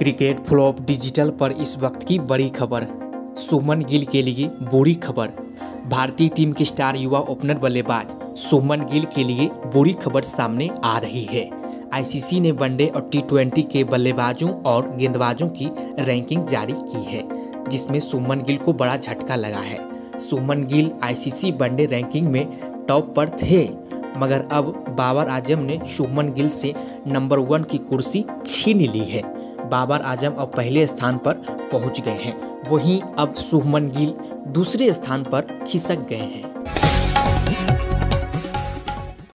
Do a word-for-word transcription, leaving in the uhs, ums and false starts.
Cricket flop digital पर इस वक्त की बड़ी खबर। शुभमन गिल के लिए बुरी खबर। भारतीय टीम के स्टार युवा ओपनर बल्लेबाज शुभमन गिल के लिए बुरी खबर सामने आ रही है। आईसीसी ने वनडे और टी ट्वेंटी के बल्लेबाजों और गेंदबाजों की रैंकिंग जारी की है, जिसमें शुभमन गिल को बड़ा झटका लगा है। Shubman Gill ICC one day ranking में टॉप पर थे, मगर अब बाबर आजम ने शुभमन गिल से नंबर वन की कुर्सी छीन ली है। बाबर आजम अब पहले स्थान पर पहुंच गए हैं, वहीं अब शुभमन गिल दूसरे स्थान पर खिसक गए हैं।